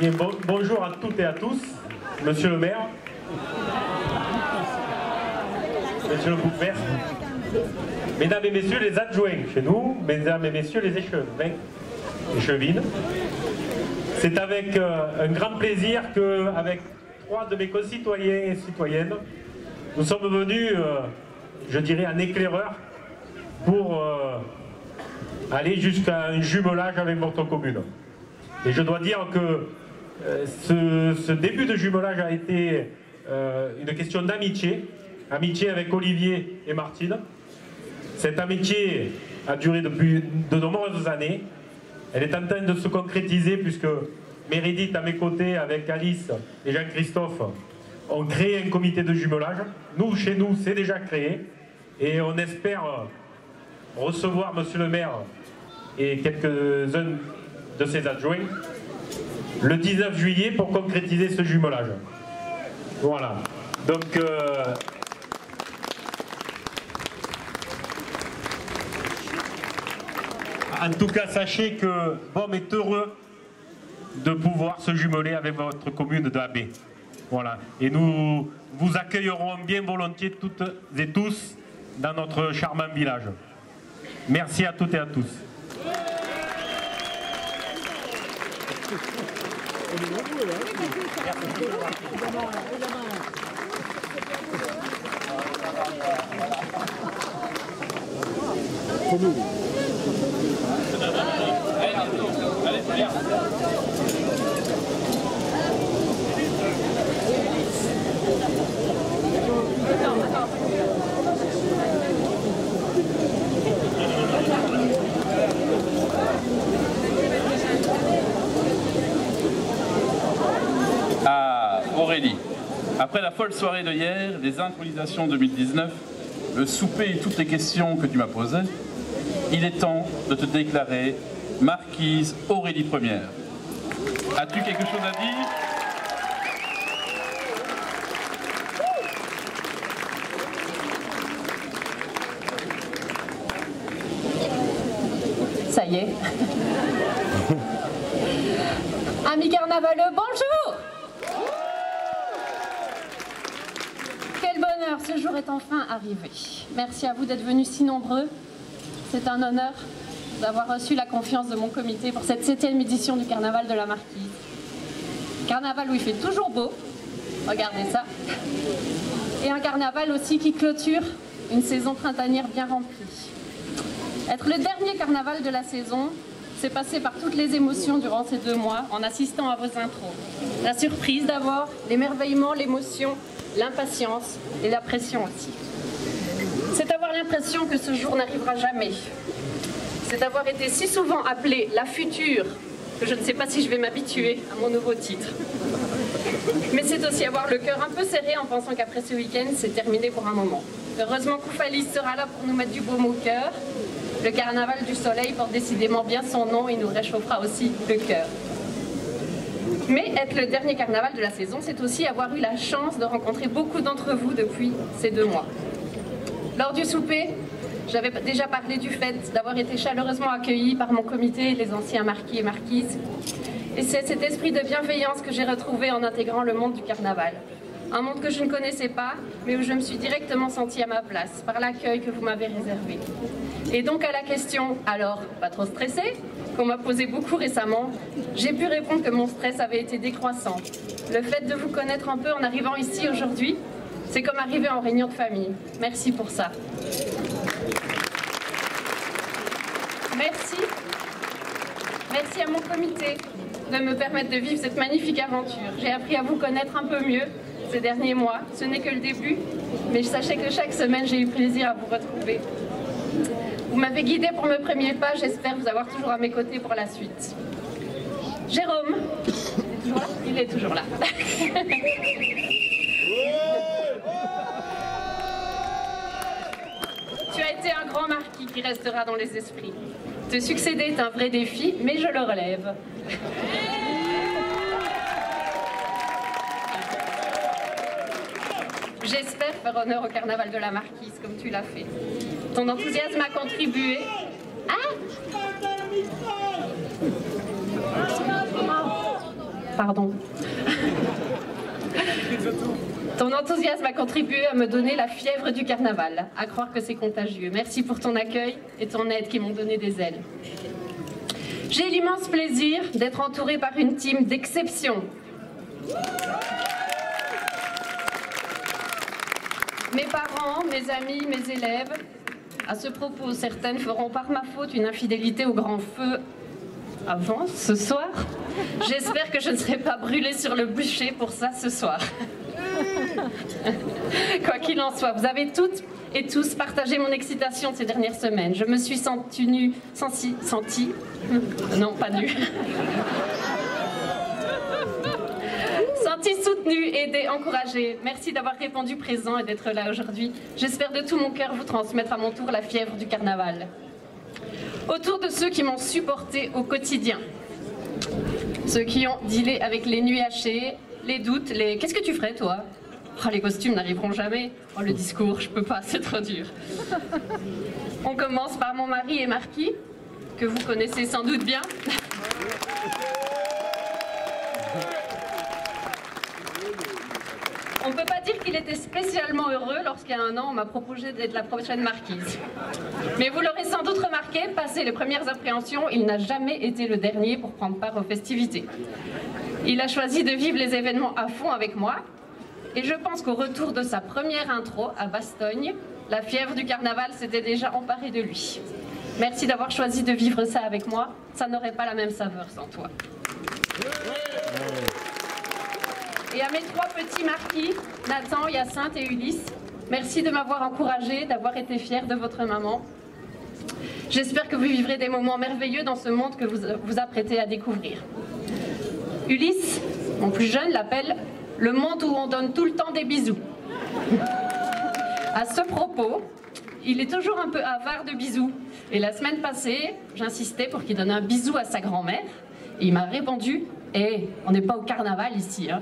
Bien, bonjour à toutes et à tous, monsieur le maire, monsieur le bourgmestre, mesdames et messieurs les adjoints chez nous, mesdames et messieurs les échevines. C'est avec un grand plaisir qu'avec 3 de mes concitoyens et citoyennes, nous sommes venus, je dirais, en éclaireur pour aller jusqu'à un jumelage avec votre commune. Et je dois dire que ce début de jumelage a été une question d'amitié, amitié avec Olivier et Martine. Cette amitié a duré depuis de nombreuses années. Elle est en train de se concrétiser puisque Meredith, à mes côtés, avec Alice et Jean-Christophe, ont créé un comité de jumelage. Nous, chez nous, c'est déjà créé. Et on espère recevoir monsieur le maire et quelques-uns de ses adjoints le 19 juillet pour concrétiser ce jumelage. Voilà. Donc, en tout cas, sachez que BOM est heureux de pouvoir se jumeler avec votre commune d'Abbé. Voilà. Et nous vous accueillerons bien volontiers toutes et tous dans notre charmant village. Merci à toutes et à tous. Aurélie, après la folle soirée de hier, les intronisations 2019, le souper et toutes les questions que tu m'as posées, il est temps de te déclarer marquise Aurélie Première. As-tu quelque chose à dire? Ça y est. Amis carnavaleux, bonjour! Quel bonheur, ce jour est enfin arrivé. Merci à vous d'être venus si nombreux. C'est un honneur d'avoir reçu la confiance de mon comité pour cette 7e édition du Carnaval de la Marquise. Carnaval où il fait toujours beau, regardez ça. Et un carnaval aussi qui clôture une saison printanière bien remplie. Être le dernier carnaval de la saison, c'est passer par toutes les émotions durant ces 2 mois en assistant à vos intros. La surprise d'abord, l'émerveillement, l'émotion, l'impatience et la pression aussi. C'est avoir l'impression que ce jour n'arrivera jamais. C'est avoir été si souvent appelée la future que je ne sais pas si je vais m'habituer à mon nouveau titre. Mais c'est aussi avoir le cœur un peu serré en pensant qu'après ce week-end, c'est terminé pour un moment. Heureusement qu'Oufalis sera là pour nous mettre du baume au cœur. Le carnaval du soleil porte décidément bien son nom et nous réchauffera aussi le cœur. Mais être le dernier carnaval de la saison, c'est aussi avoir eu la chance de rencontrer beaucoup d'entre vous depuis ces 2 mois. Lors du souper, j'avais déjà parlé du fait d'avoir été chaleureusement accueillie par mon comité, les anciens marquis et marquises. Et c'est cet esprit de bienveillance que j'ai retrouvé en intégrant le monde du carnaval. Un monde que je ne connaissais pas, mais où je me suis directement sentie à ma place, par l'accueil que vous m'avez réservé. Et donc à la question « alors, pas trop stressé ?» qu'on m'a posé beaucoup récemment, j'ai pu répondre que mon stress avait été décroissant. Le fait de vous connaître un peu en arrivant ici aujourd'hui, c'est comme arriver en réunion de famille. Merci pour ça. Merci. Merci à mon comité de me permettre de vivre cette magnifique aventure. J'ai appris à vous connaître un peu mieux ces derniers mois. Ce n'est que le début, mais sachez que chaque semaine, j'ai eu plaisir à vous retrouver. Vous m'avez guidée pour mes premiers pas, j'espère vous avoir toujours à mes côtés pour la suite. Jérôme, il est toujours là. Tu as été un grand marquis qui restera dans les esprits. Te succéder est un vrai défi, mais je le relève. J'espère faire honneur au carnaval de la Marquise comme tu l'as fait. Ton enthousiasme a contribué. Ah, Pardon. Ton enthousiasme a contribué à me donner la fièvre du carnaval, à croire que c'est contagieux. Merci pour ton accueil et ton aide qui m'ont donné des ailes. J'ai l'immense plaisir d'être entourée par une team d'exception. Mes parents, mes amis, mes élèves. À ce propos, certaines feront par ma faute une infidélité au grand feu avant ce soir. J'espère que je ne serai pas brûlée sur le bûcher pour ça ce soir. Quoi qu'il en soit, vous avez toutes et tous partagé mon excitation ces dernières semaines. Je me suis sentie soutenue, aidée, encouragée. Merci d'avoir répondu présent et d'être là aujourd'hui. J'espère de tout mon cœur vous transmettre à mon tour la fièvre du carnaval. Autour de ceux qui m'ont supporté au quotidien. Ceux qui ont dealé avec les nuits hachées, les doutes, les « qu'est-ce que tu ferais toi ?» Oh, les costumes n'arriveront jamais. Oh, le discours, je peux pas, c'est trop dur. On commence par mon mari et Marquis, que vous connaissez sans doute bien. On ne peut pas dire qu'il était spécialement heureux lorsqu'il y a un an, on m'a proposé d'être la prochaine marquise. Mais vous l'aurez sans doute remarqué, passé les premières appréhensions, il n'a jamais été le dernier pour prendre part aux festivités. Il a choisi de vivre les événements à fond avec moi. Et je pense qu'au retour de sa première intro à Bastogne, la fièvre du carnaval s'était déjà emparée de lui. Merci d'avoir choisi de vivre ça avec moi. Ça n'aurait pas la même saveur sans toi. Et à mes trois petits marquis, Nathan, Hyacinthe et Ulysse, merci de m'avoir encouragée, d'avoir été fière de votre maman. J'espère que vous vivrez des moments merveilleux dans ce monde que vous vous apprêtez à découvrir. Ulysse, mon plus jeune, l'appelle « le monde où on donne tout le temps des bisous ». À ce propos, il est toujours un peu avare de bisous. Et la semaine passée, j'insistais pour qu'il donne un bisou à sa grand-mère. Et il m'a répondu « Eh, on n'est pas au carnaval ici, hein ».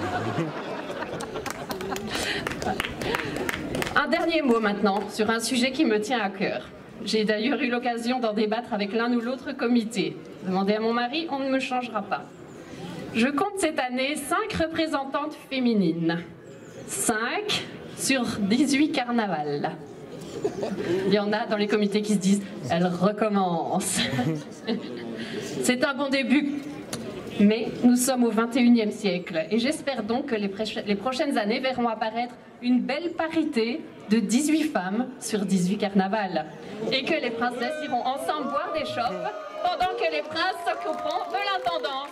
Un dernier mot maintenant sur un sujet qui me tient à cœur. J'ai d'ailleurs eu l'occasion d'en débattre avec l'un ou l'autre comité. Demandez à mon mari, on ne me changera pas. Je compte cette année 5 représentantes féminines. 5 sur 18 carnavals. Il y en a dans les comités qui se disent « elle recommence ». C'est un bon début, mais nous sommes au XXIe siècle et j'espère donc que les prochaines années verront apparaître une belle parité de 18 femmes sur 18 carnavals et que les princesses iront ensemble boire des chopes pendant que les princes s'occuperont de l'intendance.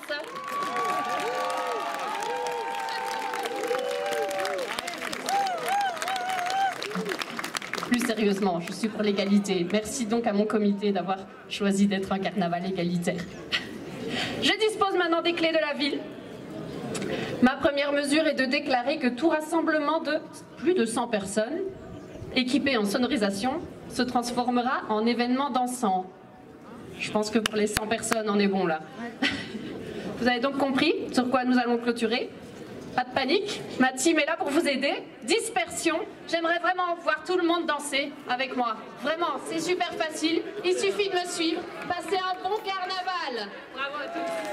Plus sérieusement, je suis pour l'égalité. Merci donc à mon comité d'avoir choisi d'être un carnaval égalitaire. Je dispose maintenant des clés de la ville. Ma première mesure est de déclarer que tout rassemblement de plus de 100 personnes, équipé en sonorisation, se transformera en événement dansant. Je pense que pour les 100 personnes, on est bon là. Vous avez donc compris sur quoi nous allons clôturer? Pas de panique, ma team est là pour vous aider. Dispersion, j'aimerais vraiment voir tout le monde danser avec moi. Vraiment, c'est super facile, il suffit de me suivre. Passez un bon carnaval. Bravo à tous.